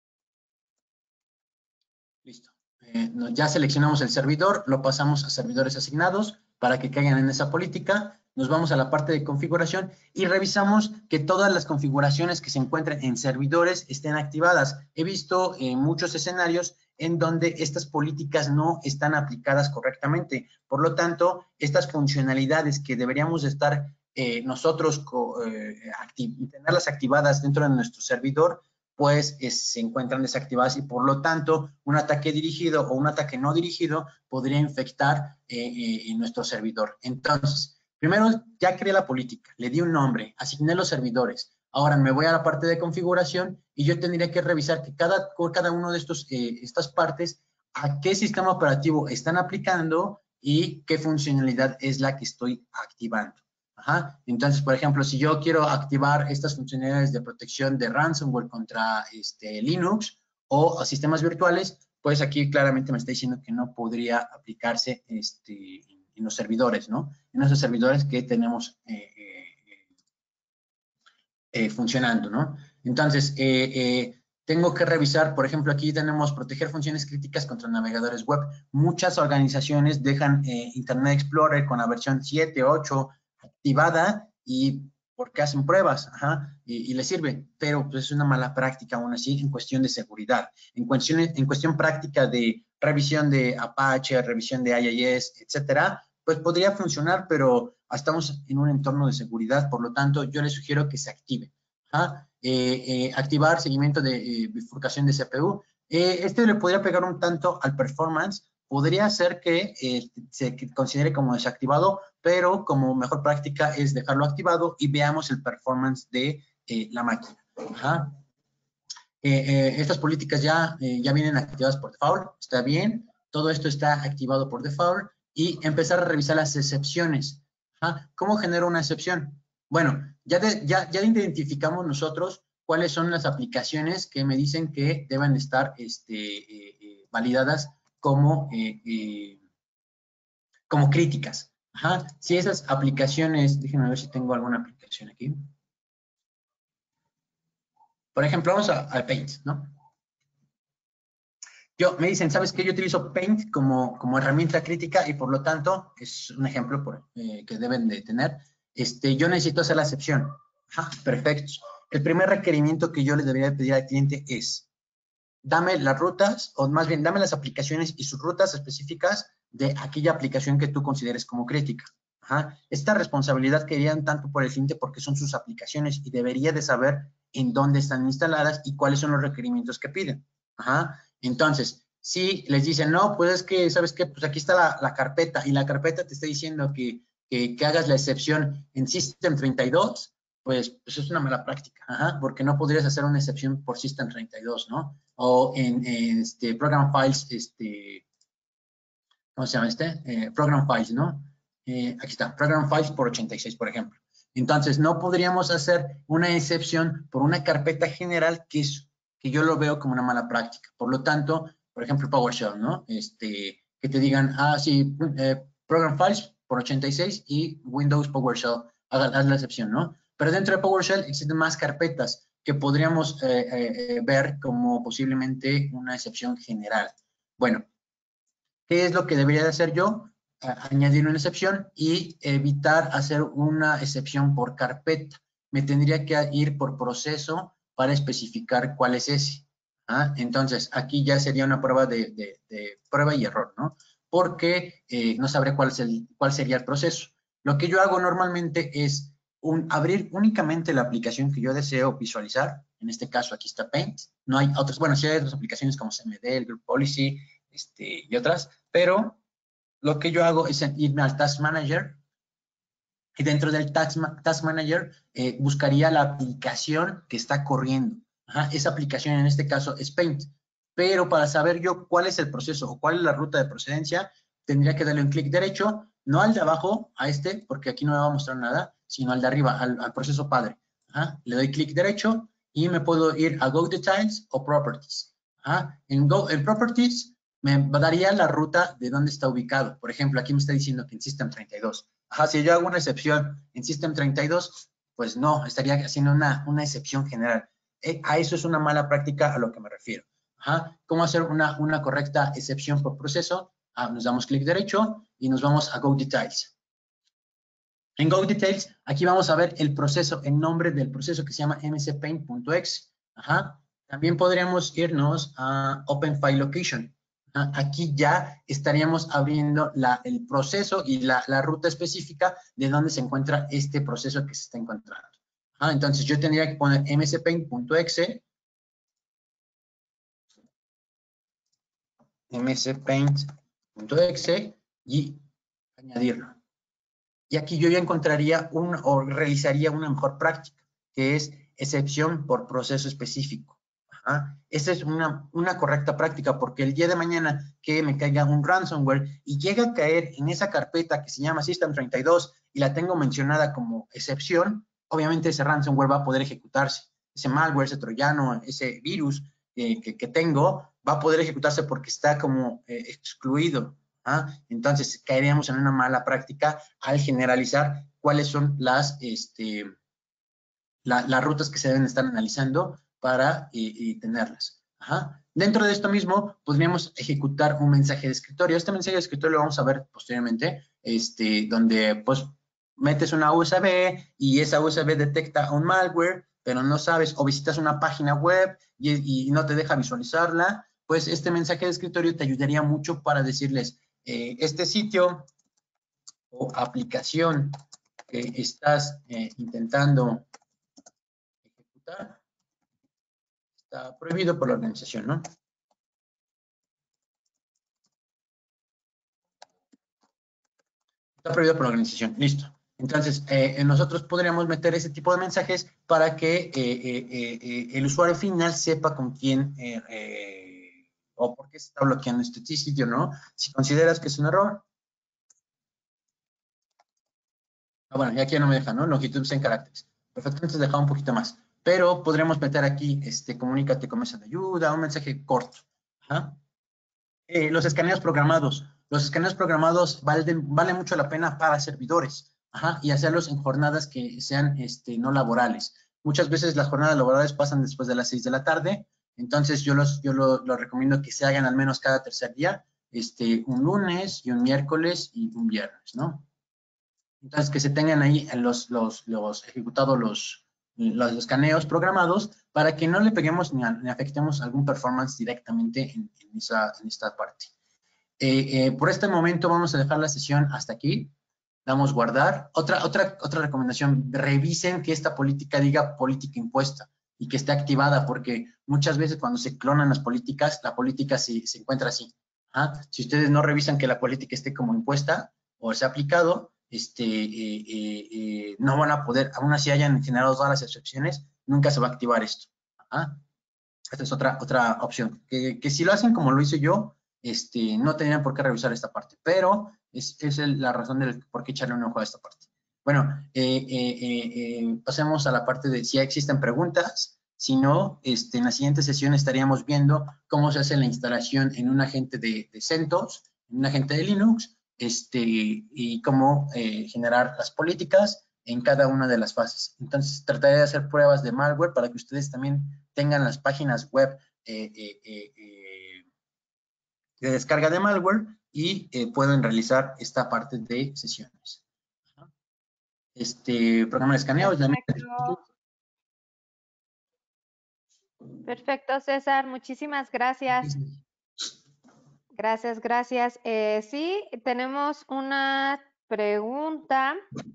Listo. Ya seleccionamos el servidor, lo pasamos a servidores asignados para que caigan en esa política. Nos vamos a la parte de configuración y revisamos que todas las configuraciones que se encuentren en servidores estén activadas. He visto muchos escenarios en donde estas políticas no están aplicadas correctamente. Por lo tanto, estas funcionalidades que deberíamos estar nosotros tenerlas activadas dentro de nuestro servidor, pues se encuentran desactivadas y por lo tanto un ataque dirigido o un ataque no dirigido podría infectar nuestro servidor. Entonces, primero ya creé la política, le di un nombre, asigné los servidores. Ahora me voy a la parte de configuración y yo tendría que revisar que cada uno de estas partes a qué sistema operativo están aplicando y qué funcionalidad es la que estoy activando. Ajá. Entonces, por ejemplo, si yo quiero activar estas funcionalidades de protección de ransomware contra Linux o sistemas virtuales, pues aquí claramente me está diciendo que no podría aplicarse en los servidores, ¿no? En esos servidores que tenemos funcionando, ¿no? Entonces, tengo que revisar, por ejemplo, aquí tenemos proteger funciones críticas contra navegadores web. Muchas organizaciones dejan Internet Explorer con la versión 7, 8 activada y porque hacen pruebas, ajá, y les sirve, pero pues es una mala práctica aún así en cuestión de seguridad, en cuestión práctica de revisión de Apache, revisión de IIS, etcétera, pues podría funcionar, pero estamos en un entorno de seguridad, por lo tanto, yo les sugiero que se active. ¿Ah? Activar seguimiento de bifurcación de CPU. Le podría pegar un tanto al performance. Podría ser que se considere como desactivado, pero como mejor práctica es dejarlo activado y veamos el performance de la máquina. Ajá. Estas políticas ya vienen activadas por default, está bien, todo esto está activado por default y empezar a revisar las excepciones. Ajá. ¿Cómo genero una excepción? Bueno, ya identificamos nosotros cuáles son las aplicaciones que me dicen que deben estar validadas como críticas. Ajá. Si esas aplicaciones, déjenme ver si tengo alguna aplicación aquí. Por ejemplo, vamos a Paint, ¿no? Me dicen, ¿sabes qué? Yo utilizo Paint como herramienta crítica y por lo tanto, es un ejemplo que deben de tener. Yo necesito hacer la excepción. Ajá, perfecto. El primer requerimiento que yo les debería pedir al cliente es, dame las rutas, o más bien, dame las aplicaciones y sus rutas específicas de aquella aplicación que tú consideres como crítica. Ajá. Esta responsabilidad querían tanto por el cliente porque son sus aplicaciones y debería de saber en dónde están instaladas y cuáles son los requerimientos que piden. Ajá. Entonces, si les dicen, no, pues es que, ¿sabes qué? Pues aquí está la carpeta y la carpeta te está diciendo que hagas la excepción en System 32, pues es una mala práctica, ajá, porque no podrías hacer una excepción por System 32, ¿no? O en Program Files, ¿cómo se llama Program Files, ¿no? Aquí está, Program Files por 86, por ejemplo. Entonces, no podríamos hacer una excepción por una carpeta general que yo lo veo como una mala práctica. Por lo tanto, por ejemplo, PowerShell, ¿no? Que te digan, sí, Program Files por 86 y Windows PowerShell, haz la excepción, ¿no? Pero dentro de PowerShell existen más carpetas que podríamos ver como posiblemente una excepción general. Bueno, ¿qué es lo que debería de hacer yo? Añadir una excepción y evitar hacer una excepción por carpeta. Me tendría que ir por proceso para especificar cuál es ese. ¿Ah? Entonces, aquí ya sería una prueba de prueba y error, ¿no? Porque no sabré cuál sería el proceso. Lo que yo hago normalmente es abrir únicamente la aplicación que yo deseo visualizar. En este caso, aquí está Paint. No hay otras, bueno, sí hay otras aplicaciones como CMD, el Group Policy, y otras, pero lo que yo hago es irme al Task Manager y dentro del Task Manager buscaría la aplicación que está corriendo. Ajá, esa aplicación en este caso es Paint, pero para saber yo cuál es el proceso o cuál es la ruta de procedencia, tendría que darle un clic derecho, no al de abajo, porque aquí no me va a mostrar nada, sino al de arriba, al proceso padre. Ajá, le doy clic derecho y me puedo ir a Go Details o Properties. Ajá, en Properties me daría la ruta de dónde está ubicado. Por ejemplo, aquí me está diciendo que en System 32. Ajá, si yo hago una excepción en System 32, pues no, estaría haciendo una excepción general. A eso es una mala práctica a lo que me refiero. Ajá, ¿cómo hacer una correcta excepción por proceso? Nos damos clic derecho y nos vamos a Go Details. En Go Details, aquí vamos a ver el proceso, el nombre del proceso que se llama mcpaint.exe. Ajá, también podríamos irnos a Open File Location. Aquí ya estaríamos abriendo el proceso y la ruta específica de dónde se encuentra este proceso que se está encontrando. Entonces yo tendría que poner mcpaint.exe, mcpaint.exe y añadirlo. Y aquí yo ya encontraría o realizaría una mejor práctica, que es excepción por proceso específico. Esa es una correcta práctica, porque el día de mañana que me caiga un ransomware y llega a caer en esa carpeta que se llama System32 y la tengo mencionada como excepción, obviamente ese ransomware va a poder ejecutarse. Ese malware, ese troyano, ese virus que tengo, va a poder ejecutarse porque está como excluido. Entonces, caeríamos en una mala práctica al generalizar cuáles son las rutas que se deben estar analizando para tenerlas. Dentro de esto mismo, podríamos ejecutar un mensaje de escritorio. Este mensaje de escritorio lo vamos a ver posteriormente, donde pues metes una USB y esa USB detecta un malware, pero no sabes, o visitas una página web y no te deja visualizarla, pues este mensaje de escritorio te ayudaría mucho para decirles, este sitio o aplicación que estás intentando ejecutar está prohibido por la organización, ¿no? Está prohibido por la organización, listo. Entonces, nosotros podríamos meter ese tipo de mensajes para que el usuario final sepa con quién o por qué se está bloqueando este sitio, ¿no? Si consideras que es un error. Bueno, y aquí ya no me deja, ¿no? Longitud en caracteres. Perfecto, entonces dejaba un poquito más. Pero podríamos meter aquí, comunícate con mesa de ayuda, un mensaje corto. Los escaneos programados. Los escaneos programados valen mucho la pena para servidores, y hacerlos en jornadas que sean no laborales. Muchas veces las jornadas laborales pasan después de las 6 de la tarde, entonces yo lo recomiendo que se hagan al menos cada tercer día, un lunes y un miércoles y un viernes, ¿no? Entonces, que se tengan ahí ejecutados los escaneos programados para que no le peguemos ni afectemos algún performance directamente en esta parte. Por este momento vamos a dejar la sesión hasta aquí. Damos guardar. Otra recomendación, revisen que esta política diga política impuesta y que esté activada, porque muchas veces cuando se clonan las políticas, la política se encuentra así. Si ustedes no revisan que la política esté como impuesta o se ha aplicado, no van a poder, aún así hayan generado todas las excepciones, nunca se va a activar esto. Esta es otra opción. Que si lo hacen como lo hice yo, no tendrían por qué revisar esta parte, pero es la razón del por qué echarle un ojo a esta parte. Bueno, pasemos a la parte de si existen preguntas. Si no, en la siguiente sesión estaríamos viendo cómo se hace la instalación en un agente de CentOS, en un agente de Linux, y cómo generar las políticas en cada una de las fases. Entonces, trataré de hacer pruebas de malware para que ustedes también tengan las páginas web de descarga de malware y pueden realizar esta parte de sesiones. Programa de escaneo. Perfecto, César. Muchísimas gracias. Gracias. Sí, tenemos una pregunta.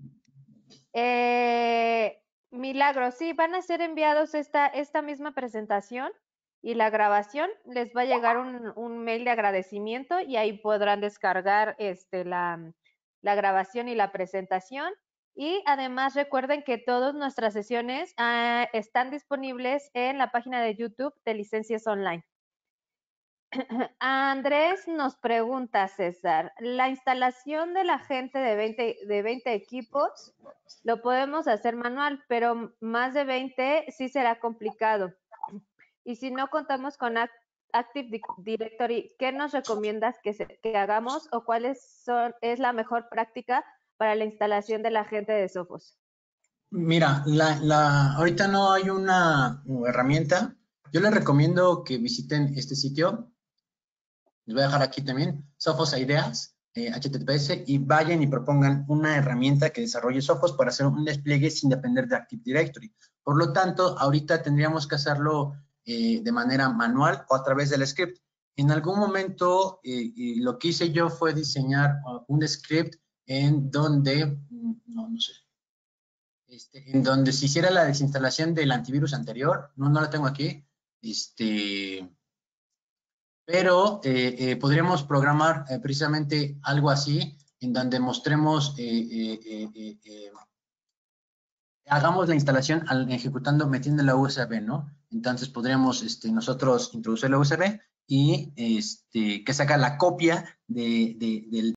Milagro, sí, van a ser enviados esta misma presentación y la grabación. Les va a llegar un mail de agradecimiento y ahí podrán descargar la grabación y la presentación. Y además recuerden que todas nuestras sesiones están disponibles en la página de YouTube de Licencias Online. Andrés nos pregunta, César, la instalación de la gente de 20 equipos lo podemos hacer manual, pero más de 20 sí será complicado. Y si no contamos con Active Directory, ¿qué nos recomiendas que hagamos o cuál es la mejor práctica para la instalación de la gente de Sophos? Mira, ahorita no hay una herramienta. Yo les recomiendo que visiten este sitio. Les voy a dejar aquí también, Sophos Ideas, HTTPS, y vayan y propongan una herramienta que desarrolle Sophos para hacer un despliegue sin depender de Active Directory. Por lo tanto, ahorita tendríamos que hacerlo de manera manual o a través del script. En algún momento, lo que hice yo fue diseñar un script en donde, no sé, en donde se hiciera la desinstalación del antivirus anterior. No la tengo aquí. Pero podríamos programar precisamente algo así, en donde mostremos hagamos la instalación ejecutando, metiendo la USB, ¿no? Entonces podríamos nosotros introducir la USB y que saca la copia del